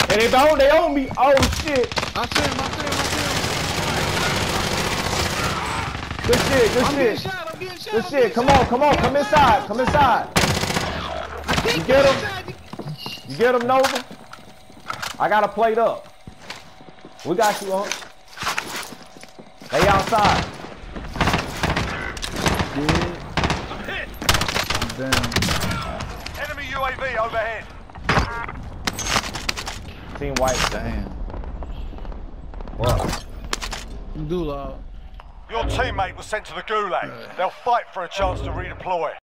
And they own me. Oh shit. I see him. Good shit. I'm getting shot. Good shit. Come on. Come inside. You get him? You get him, Nova? I got a plate up. We got you on. They outside. I'm hit. Damn. Enemy UAV overhead. Team white. Damn. What? Gulag. Your teammate was sent to the gulag. They'll fight for a chance to redeploy.